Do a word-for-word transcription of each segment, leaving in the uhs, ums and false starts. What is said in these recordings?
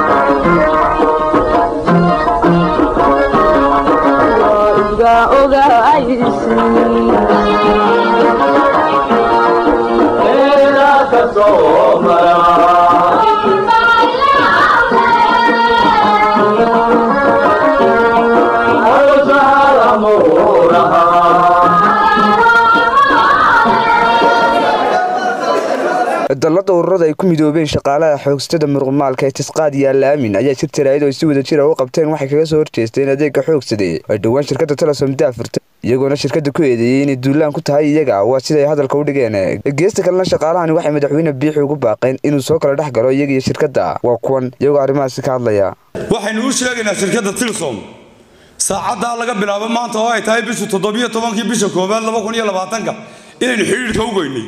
dalada ururada ay ku midoobeen shaqaalaha xoogstada muruqmaalka ee tisqaad iyo laamin ayaa shir tiraayad oo si wada jir ah u qabteen waxay kaga soo horjeesteen adeega xoogsaday ay dhawaan shirkadda Telesom daafurtay iyagoona shirkadda ku eedeeyay in duulaan ku tahay iyaga waa sida ay hadalka u dhigeen geesta kalena shaqaalahani waxay madaxweyne biixi ugu baaqeen inuu soo kala dhax galo iyaga iyo shirkadda waa kuwan iyagoo arrimahaas ka hadlaya waxaynu u sheegaynaa shirkadda Telesom saacada laga bilaabo maanta oo ay tahay bisha toddoba iyo toban bisha koobaad laba kun iyo labaatan inaynu xiriirka u goynay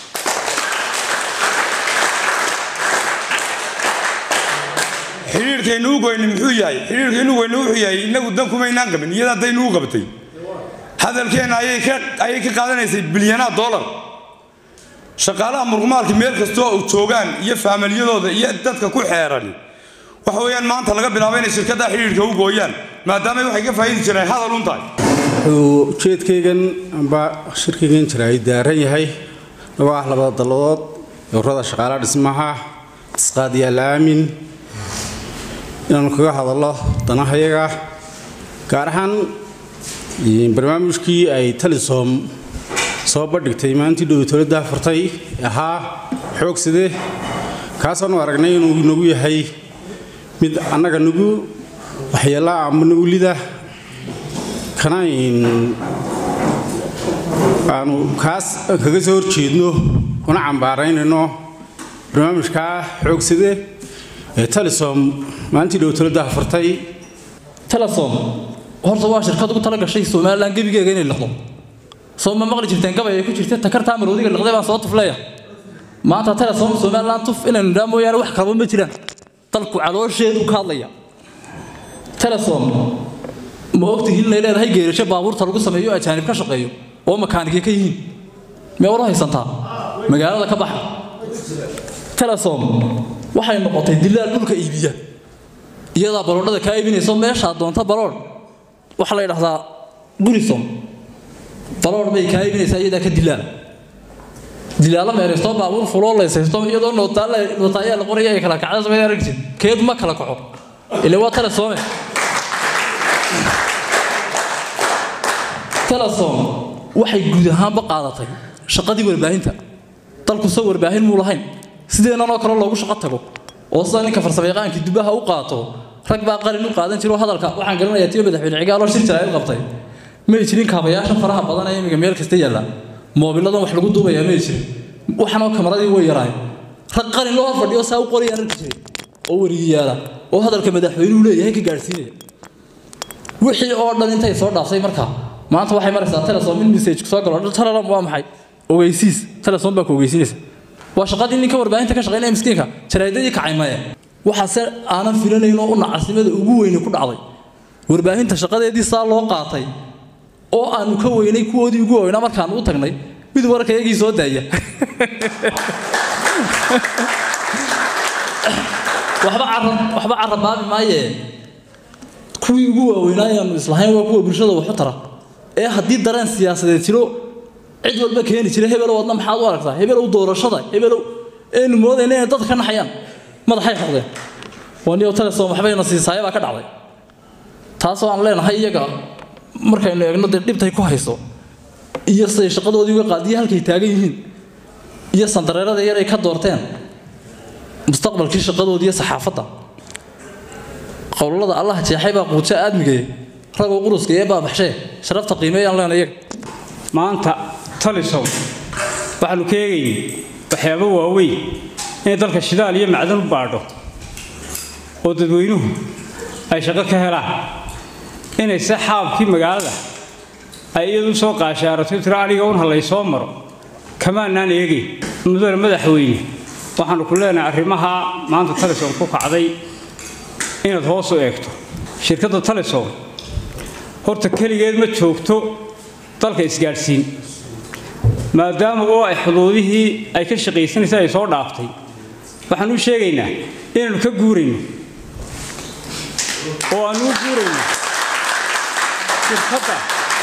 xiriirkeenu u goynay muxuu yahay xiriirkeenu weynu wuxuu yahay inagu dan kuma inaan qabin iyada daynu u qabtay hadalkeena ayay ka ayay ka qaadanaysay bilyanaa dollar shaqaalaha muruqmaalka meel kasta oo joogaan iyo faamaliyadooda iyo dadka ku xeeran waxa weeyaan maanta laga bilaabo in shirkadda xiriirka u gooyaan maadaama waxay ka faa'iidi jireen hadal un tahay ujeedkaygan amba shirkaygan jiray daaran yahay waa laba dalood ururada shaqaalaha dhismaha tisqaad iyo laamin inaan kaga hadallo danahayaga gaar ahaan barnaamijkii ay Telesom soo bandhigtay maantii dowladda furtay ahaa xoogsade kaasoo aragnay inuu nagu yahay mid annaga nagu waxyeelaa ama nagu lida kana in aanu kaas kaga soo horjeedno una cambaaraynayno barnaamijka xoogsade ee Telesom maantii dowladda furtay Telesom horta waa shirkad ugu tala gashay Soomaaliland gabigeega inay liqdo soo ma maqli jirteen gabay ay ku jirtay takarta amaroodiga liqday baan soo tufleeya maanta Telesom Soomaaliland tuf inaan dhaamo yar wax kale ma jiraan dalku caloosheedu ka hadlaya Telesom ma ogtihiin inay leedahay geerasho baabuurta lagu sameeyo ajaanib ka shaqeeyo oo makaaniga ka yihiin ma wara haysantaa magaalada ka baxa Telesom waxay noqotay dilaal dhulka iibiya iyada baroodada ka iibinayso meesha doonta barood waxa la yiraahdaa Gurisom barood bay ka iibinaysaa iyada ka dilaal dilaal ma reesto baabuur fulo leeysto iyadoo nootaale nootaaya la qoraya ay kala kacdo sameeyay aragtid keed ma kala kaco ilaa waa Telesom Telesom waxay guud ahaan ba qaadatay shaqadii warbaahinta dalku soo warbaahin muu lahayn sideena oo kale loogu shaqo tago oo saninka farsamayaqaankii dubaha u qaato rag baa qalin u qaadan jiro hadalka waxaan garanayaa tiyo madaxweyne cigaalo shir jiraay qabtay ma jirin kaabayaasha faraha badan ee imiga meel kasta yaala moobiladan wax lagu duubaya ma jirin waxana kamaradii way yaraay rag qalin loo fadhiyo saa u qoriyaan arki jiray oo wariyaala oo hadalka madaxweynuhu leeyahay ka gaarsiinaya wixii oo dhan intay soo dhaafsay marka maanta waxay maraysaa Telesom in message soo galo Telesom waa maxay ogeysiis Telesom baa ku ogeysiinaysa waa shaqadii ninka warbaahinta ka shaqeynaya miskiinka jaraydadii ka caymaya waxa aanan filanayno oo nacsimada ugu weyn ku dhacday warbaahinta shaqadeedii saa loo qaatay oo aanu ka weynay kuwoodii ugu weynaa markaan u tagnay mid warkayagii soo daaya waxba carab waxba carab baabi maaye kuwii ugu weynayaan islahayn waa kuwa bulshada wax u tara ee hadii dareen siyaasadeed jiro cid walba keeni jiray hebel wadna maxaad u aragtaa hebel u doorashada hebel ee moodayna dad ka naxayaan madaxay xaqdeen waniyo Telesom waxbayna siisay baa ka dhacday taasoo aan leenahay iyaga markaynu eegno dibtay ku hayso iyo say shaqadoodii uga qaadiyay halkay taagan yihiin iyo sandareerada yar ay ka doorteen mustaqbalkii shaqadoodii saxaafadda qowlada Allah jeexay baa quuta aadmigay rag oo quruska ee baa baxshay sharafta qiimeeyaan leenahay maanta Telesom waxaanu ka eegaynay waxyaabo waaweyn in dalka shidaal iyo macdan u baadho oo dadweynuhu ay shaqo ka helaan inay saxaabkii magaalada ay iyadu soo qaashaarato tira aniga un halay soo maro kamaanaan eegay mudane madaxweyne waxaanu ku leenahay arrimaha maanta Telesom ku kacday inaad hoos u eegto shirkadda Telesom horta kaligeed ma joogto dalka isgaarsiin maadaama oo ay xuduudihii ay ka shaqeysanaysay ay soo dhaaftay waxaan u sheegaynaa inaanu ka guurayno oo aan u guurayno shirkadda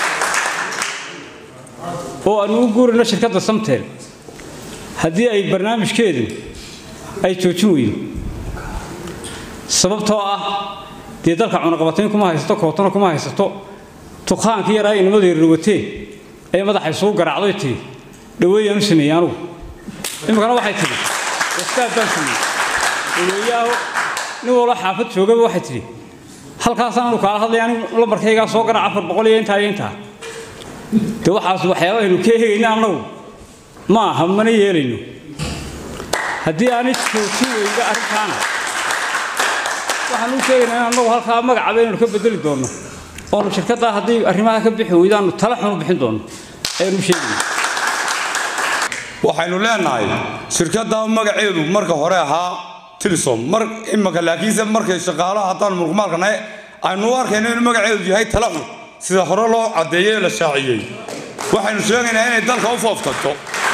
oo aan u guurayno shirkadda Samtel haddii ay barnaamijkeedu ay joojin weydo sababtoo ah dee dalka cunaqabatayn kuma haysato kootana kuma haysato tuqaankii yaraa inamadu yarwatee ay madaxay soo garaacday tii dhaweeyaan u sameeyay anugu imikana waxay tiri istaad baan sameeyay dhaweeyaho nin wala xaafad joogaba waxay tiri halkaasaan anu kala hadlay anigu lambarkayga soo garaac afar boqol iyo inta inta de waxaas waxyaabaha inuu ka heeynaa anagu ma aha mana yeelayno haddii aanay joojin weydo arrintaana waxaan u sheegaynaa in anagu halkaa magacaaba inaynu ka bedeli doonno oonu shirkadda haddii arrimaha ka bixi weydaanu tala xun u bixin doonno aynu sheegayna waxaynu leenahay shirkadda magaceedu marka hore ahaa Telesom mar imaka laakiinse markay shaqaalaha hataan murqumaalkana aynu arkayno in magaceedu yahay tala xun sida hore loo cadeeyay la shaaciyay waxaynu sheegaynaa inay dalka u fooftato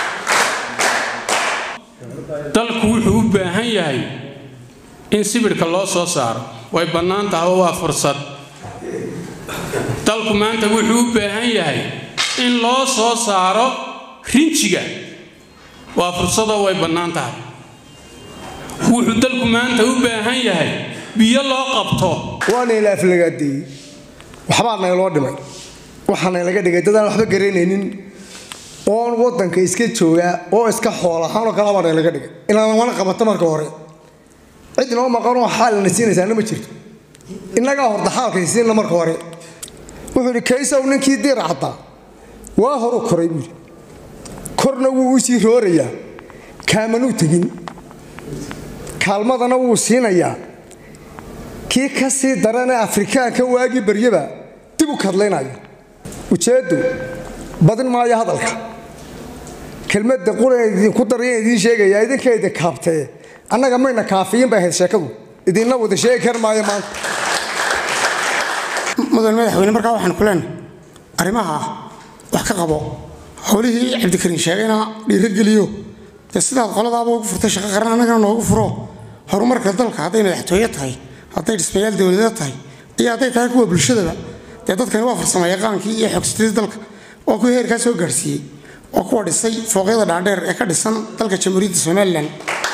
dalku wuxuu u baahan yahay in sibirka loo soo saaro way bannaan tahay waa fursad dalku maanta wuxuu u baahan yahay in loo soo saaro rinjiga waa fursado way bannaan tahay wuxuu dalku maanta u baahan yahay biyo loo qabto waana ilaaf laga dhigay waxba loo dhimay waxaana laga dhigay dadaan waxba garanaynin oo wadanka iska jooga oo iska xoolahaan oo kala wada laga dhigay inaan wana qabato marka hore cid noo maqan oo xal nasiinaysa ma jirto inaga horta xaalka siinna marka hore wuxuu kaysaw ninkii dir cadda waa hor u koray buu korna wuu u sii rooraya kaamanu tagin kaalmadana wuu siinayaa kii ka sii darana Afrikaanka waagi baryaba dib u kadleynaya ujeedo badin maayo hadalka kelmadda quraydin ku dareen idin sheegaya idinkayda kaabtay annaga mayna kaafiyin baa sheekadu idinna wada sheeg karmaayo maanta mudan madaxweyne markaa waxaan ku leenahay arrimaha wax ka qabo howlihii Cabdikariin sheegayna dhiirigeliyo sidaad qoladaaba ugu furtay shaqo qaran anaga noogu furo horumarka dalka haday madaxtooyo tahay haday dhismayaal dawladeed tahay iyo haday tahay kuwa bulshada ee dadkan waa farsamayaqaankii iyo xogsiinta dalka oo ku heerka soo gaarsiiyay oo ku dhisay fooqyada dhaadheer ee ka dhisan dalka Jamhuuriyadda Soomaaliland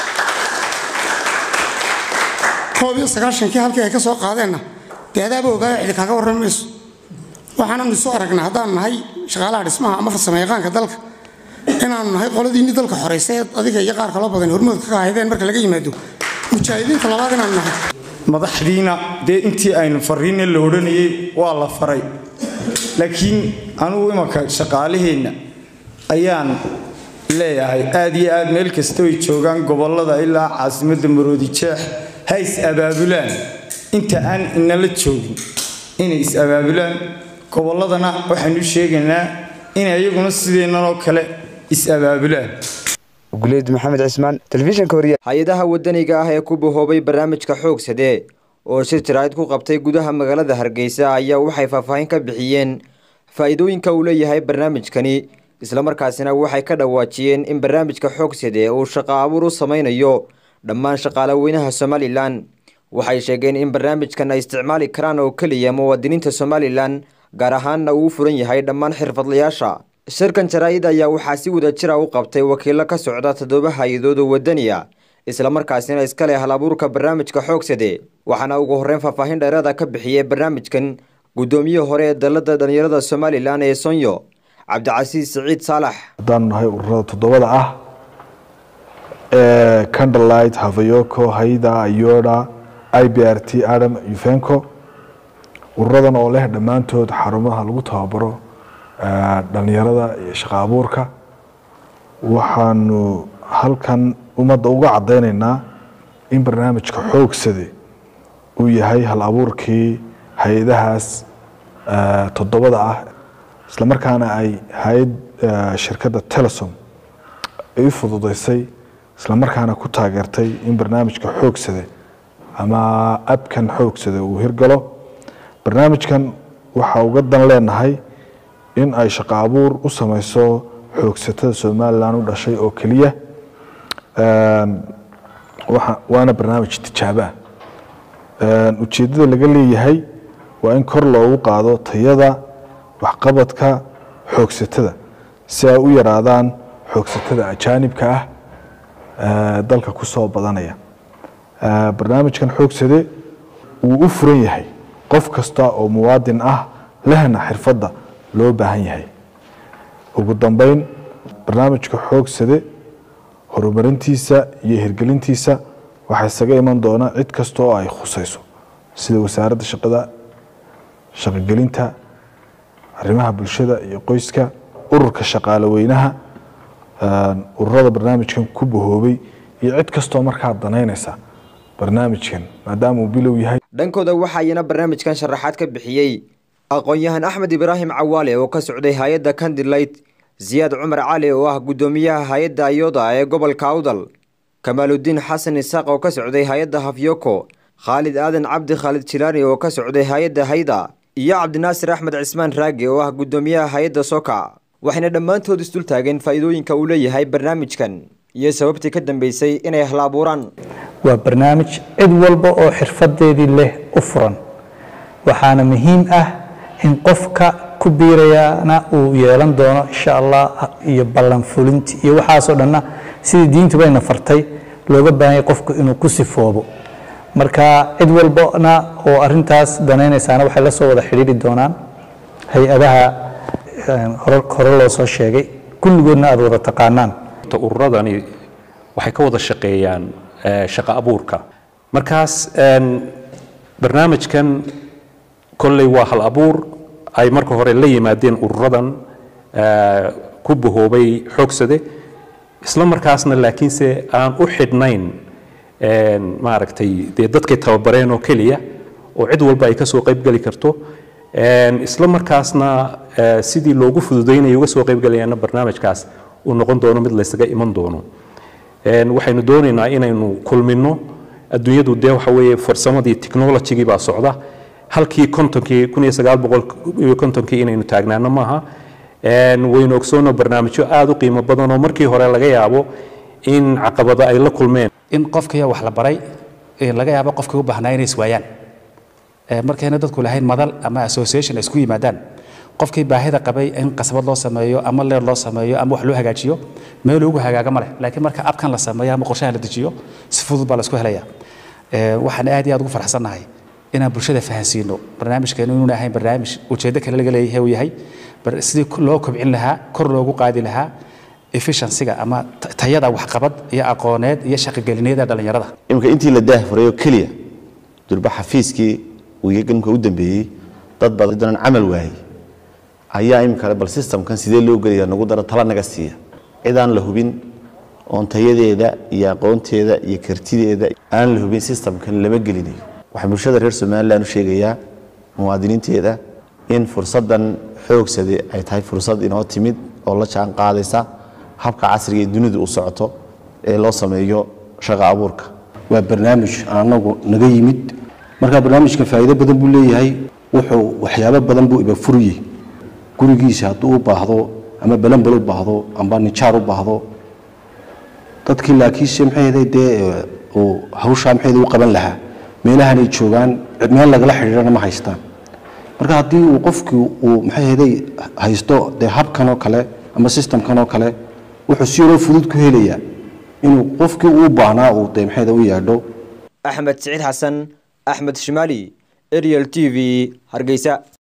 koob iyo sagaashan kii halkii ay ka soo qaadeenna deedaaba ogaa cid kaaga waramayso waxaan soo aragnaa hadaan nahay shaqaalaha dhismaha ama farsamayaqaanka dalka inaan nahay qoladii dalka xoreysay adiga iyo qaar kale badan hormood ka haydeen marka laga yimaado mujaahidiinta labaad inaan nahay madaxdiina dee intii aynu fariin la oranayay waa la faray laakiin anigu imaka shaqaalaheena ayaan leeyahay aad iyo aad meel kasta ay joogan gobolada ilaa caasimadda Maroodi Jeex hays abaabulaan inta aan inala joogin inay is abaabulaan goboladana waxaanu sheegaynaa in ayaguna sideenan oo kale is abaabulaan Guleed Maxamed Cismaan telefishinka horiya hay'adaha wadaniga ah ee ku bohoobay barnaamijka xoogsade oo shir jiraayad ku qabtay gudaha magaalada Hargeysa ayaa waxay faahfaahin ka bixiyeen faa'iidooyinka uu leeyahay barnaamijkani isla markaasina waxay ka dhawaajiyeen in barnaamijka xoogsade uu shaqo abuur u sameynayo dhammaan shaqaalaweynaha Somaliland waxay sheegeen in barnaamijkan ay isticmaali karaan oo kaliya muwaadiniinta Somaliland gaar ahaan uu furan yahay dhammaan xirfadlayaasha shirkan jaraa'id ayaa waxaa si wada jir ah u qabtay wakiilo ka socda toddoba hay'adood oo wadaniya isla markaasina iska leh hal abuurka barnaamijka xoogsade waxaana ugu horreyn faahfaahin dheeraad ah ka bixiyay barnaamijkan gudoomiyaha hore ee dalada dhalinyarada Somaliland ee Sonyo Cabdicasiis Saciid Saalax hadaan nahay ururada toddobada ah ee Candlelight Havayoko Hayda Ayoda I B R T Adam Yufenko ururadan oo leh dhamaantood xarumaha lagu tababaro dhalinyarada iyo shaqo abuurka waxaanu halkan umada uga cadeynaynaa in barnaamijka xoogsade uu yahay hal abuurkii hay'adahaas toddobada ah isla markaana ay hay'ad shirkadda Telesom ay fududeysay isla markaana ku taageertay in barnaamijka xoogsade ama abkan xoogsade uu hirgalo barnaamijkan waxa uga dan leenahay in ay shaqo abuur u sameyso xoogsatada Somaliland u dhashay oo kaliya ee waana barnaamij tijaabo ujeeddada laga leeyahay waa in kor loogu qaado tayada waxqabadka xoogsatada si ay u yaraadaan xoogsatada ajaanibka ah dalka ku soo badanaya. barnaamijkan xoogsade wuu u furan yahay qof kasta oo muwaadin ah lehna xirfadda loo baahan yahay. ugu dambeyn barnaamijka xoogsade horumarintiisa iyo hirgelintiisa waxaa isaga iman doona cid kasta oo ay khusayso sida wasaaradda shaqada shaqagelinta arrimaha bulshada iyo qoyska ururka shaqaale weynaha ururada barnaamijkan ku bahoobay iyo cid kastoo markaa danaynaysa barnaamijkan maadaama uu bilow yahay. dhankooda waxaayna barnaamijkan sharaxaad ka bixiyey aqoon-yahan axmed ibraahim cawaale oo ka socday hay-adda Candlelight, Ziyaad Cumar Cali oo ah gudoomiyaha hay-adda Ayoda ee gobolka Awdal, Kamaaluddin Xasan Isaaq oo ka socday hay-adda Hafyoko, Khalid Aadan Cabdi Khalid Jilaani oo ka socday hay-adda Hayda, iyo Cabdinaasir Axmed Cismaan Raagi oo ah gudoomiyaha hay-adda Soka. waxayna dhammaantood isdul taageen faa'iidooyinka uu leeyahay barnaamijkan iyo sababtii ka dambeysay inay hal-abuuraan. waa barnaamij cid walba oo xirfadeedii leh u furan, waxaana muhiim ah in qofka ku biirayana uu yeelan doono insha Allah iyo ballan fulinti iyo waxaasoo dhanna sidii diintu bayna fartay looga baahan yahay qofku inuu ku sifoobo. marka cid walbana oo arintaas danaynaysaana waxay la soo wada xiriiri doonaan hay-adaha hore loo soo sheegay kulligoodna aad wada taqaanaan. ururadani waxay ka wada shaqeeyaan shaqo abuurka. markaas barnaamijkan kolley waa hal abuur ay marka hore la yimaadeen ururadan ku bahoobay xoogsade, isla markaasna laakiinse aan u xidhnayn maaragtay dee dadkay tababareen oo keliya oo cid walba ay ka soo qaybgeli karto, isla markaasna sidii loogu fududeynayo uga soo qaybgalayaana barnaamijkaas uu noqon doono mid laysaga iman doono. waxaynu doonaynaa inaynu kulmino adduunyadu dee waxa weeye farsamadii technology-gii baa socda, halkii kontonkii kun iyo sagaal boqol iyo kontonkii inaynu taagnaano maaha. waynu ogsoonoo barnaamijyo aada u qiimo badan oo markii hore laga yaabo in caqabado ay la kulmeen. in qofkii wax la baray laga yaabo qofkii u baahnaa inay iswaayaan markayna dadku lahayn madal ama association isku yimaadaan, qofkii baahida qabay in qasbad loo sameeyo ama leer loo sameeyo ama wax loo hagaajiyo meel ugu hagaaga male, laakiin marka abkan la sameeyo ama qorshaha la dejiyo si fudud baa la isku helaya. waxaan aad iyo aad ugu faraxsanahay inaan bulshada fahansiino barnaamijkeenu inuu ahayn barnaamij ujeedo kale laga leeyahay uu yahay sidii loo kobcin lahaa, kor loogu qaadi lahaa efficiency-ga ama tayada waxqabad iyo aqooneed iyo shaqagelineeda dhalinyarada. imka intii la daahfurayo kaliya durba xafiiskii uu yaganka u dambeeyay dad badan camal waayay ayaa imka bal systemkan sidee loo geliyaa nagu daro tala naga siiya cidaan la hubin oon tayadeeda iyo aqoonteeda iyo kartideeda aan la hubin systemkan lama gelinayo. waxaan bulshada reer Soomaaliland u sheegayaa muwaadiniinteeda in fursadan xoogsade ay tahay fursad inoo timid oo la jaan qaadaysa habka casriga ee dunida u socoto ee loo sameeyo shaqo abuurka. waa barnaamij anagu naga yimid, marka barnaamijka faa'iido badan buu leeyahay, wuxuu waxyaabo badan buu iba furiyay gurigiisa hadduu u baahdo ama balanbal u baahdo ama nijaar u baahdo dadkii laakiinse maxay ahayd dee oo hawsha maxay u qaban lahaa meelahan ay joogaan meel lagala xiriirana ma haystaan. marka haddii uu qofkii uu maxay ahayd haysto dee habkan oo kale ama systemkan oo kale wuxuu si yaro fudud ku helayaa inuu qofkii uu baahnaa uu dee maxay u yaadho. Axmed Saciid Xasan, Axmed Shimali, Ariel T V, Hargeysa.